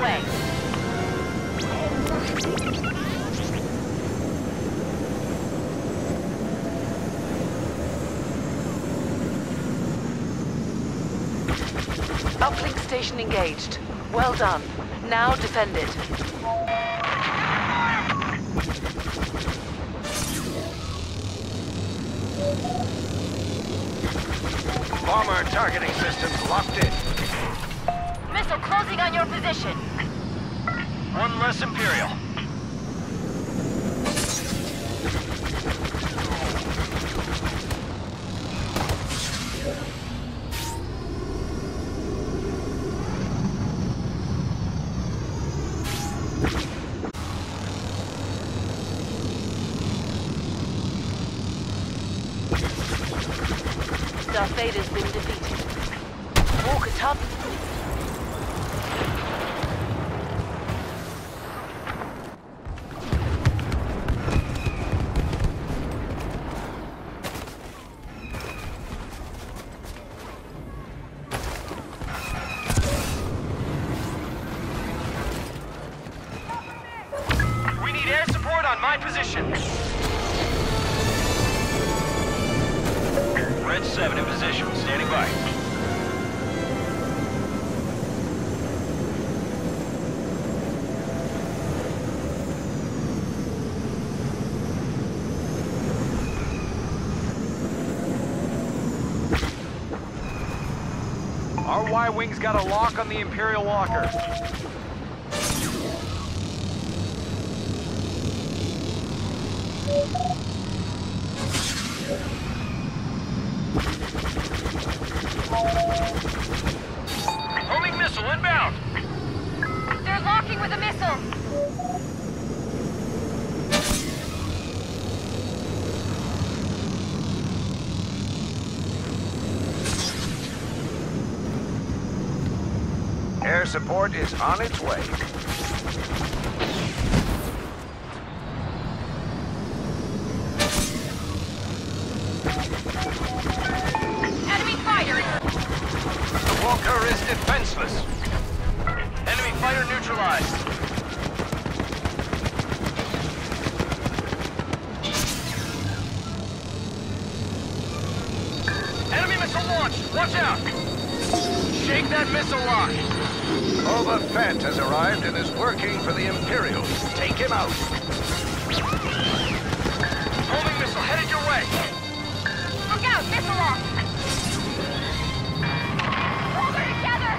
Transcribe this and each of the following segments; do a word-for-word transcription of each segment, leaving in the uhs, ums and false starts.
way. Uplink station engaged. Well done. Now defend it. Bomber targeting systems locked in. Missile closing on your position. One less Imperial. Darth Vader's been defeated. Walker's hub. We need air support on my position. Red seven in position, standing by. Our Y-Wing's got a lock on the Imperial walker. Homing missile inbound! They're locking with a missile! Air support is on its way. Enemy fighter! The Walker is defenseless. Enemy fighter neutralized. Enemy missile launched! Watch out! Shake that missile lock! Boba Fett has arrived and is working for the Imperials. Take him out! Homing missile headed your way! Look out! Missile lock! Hold her together!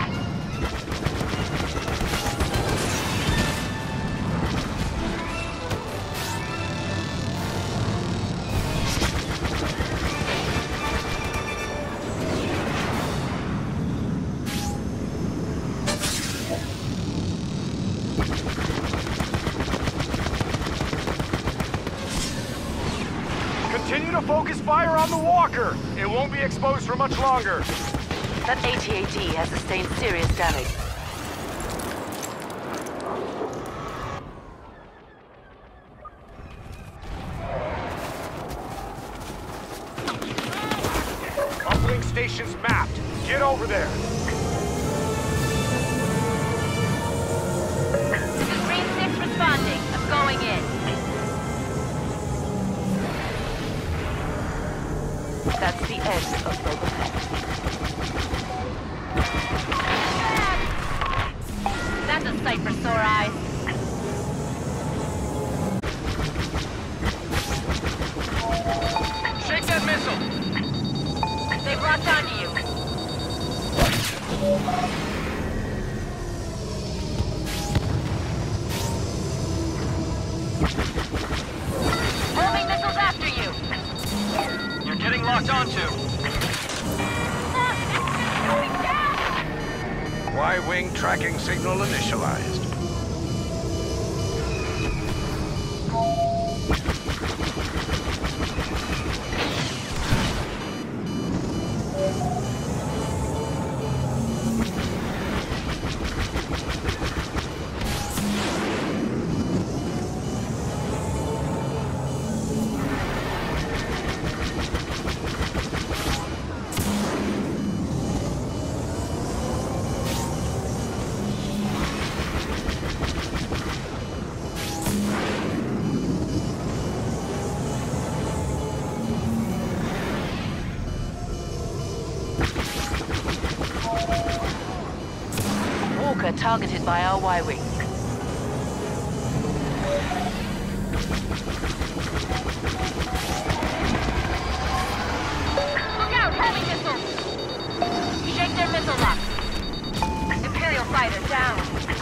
Continue to focus fire on the walker. It won't be exposed for much longer. That A T A T has sustained serious damage. Uplink station's mapped. Get over there. This is Green six responding. I'm going in. That's the end of Boba Fett. That's a sight for sore eyes. Shake that missile. They've locked onto you. Homing missiles after you. You're getting locked onto. Y-Wing tracking signal initialized. targeted by our Y-Wing. Look out! Homing missiles! Shake their missile lock. Imperial fighter down.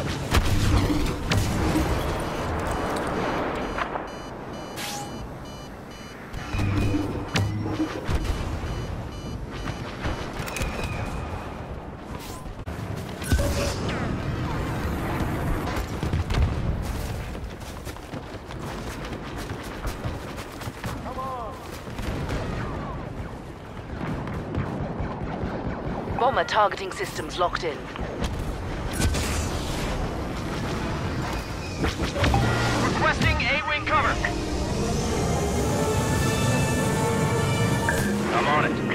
Bomber targeting systems locked in. Requesting A-wing cover. I'm on it.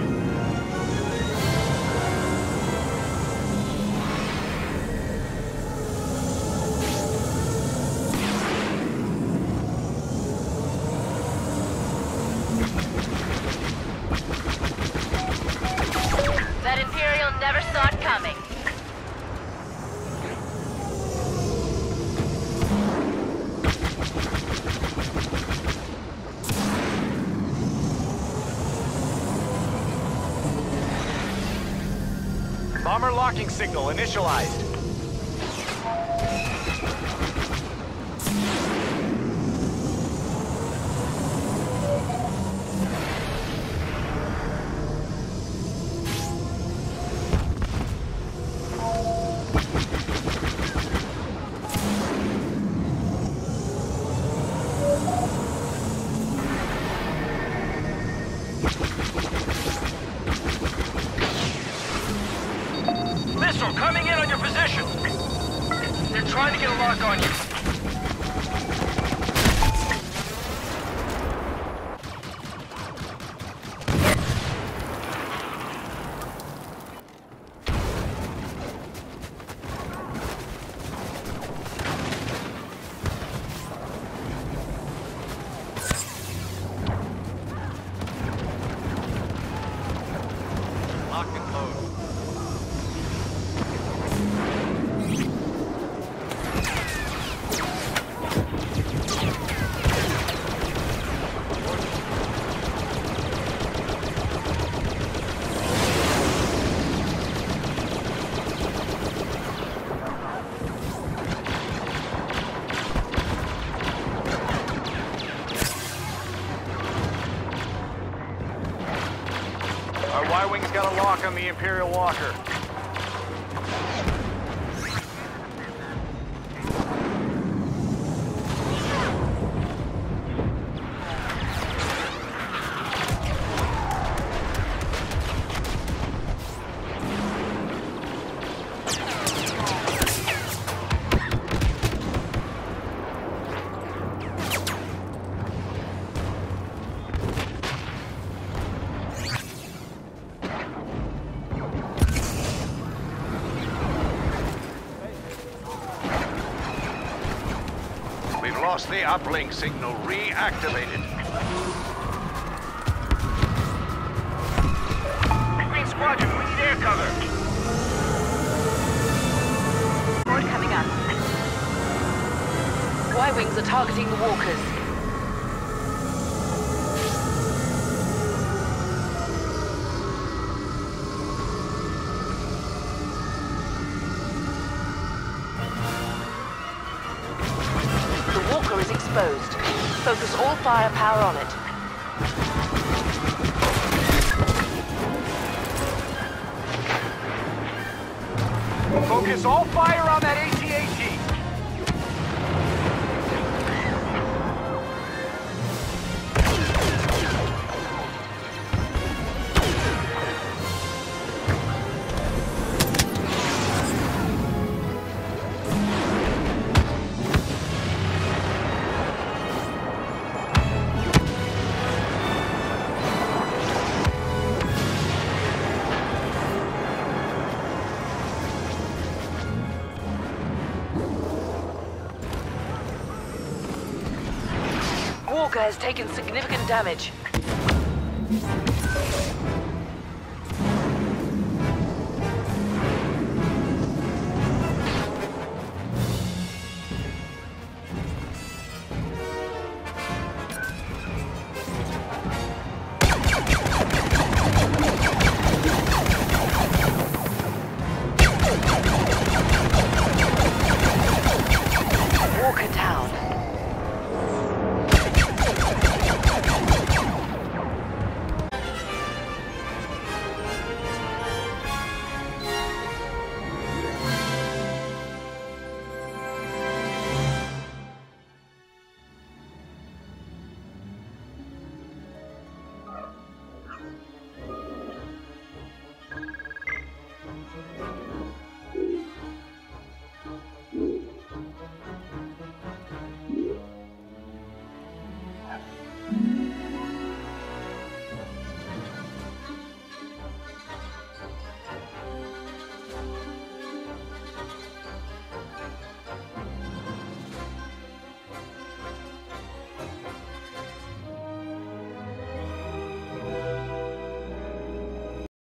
That Imperial never saw it coming. Bomber locking signal initialized. Missile coming in on your position. They're trying to get a lock on you. Lock and load. Our Y-Wing's got a lock on the Imperial Walker. We've lost the uplink signal. Reactivated. Green Squadron, we need air cover. Board coming up. Y-Wings are targeting the walkers. The walker is exposed. Focus all firepower on it. Focus all fire on that A T A T. Walker has taken significant damage.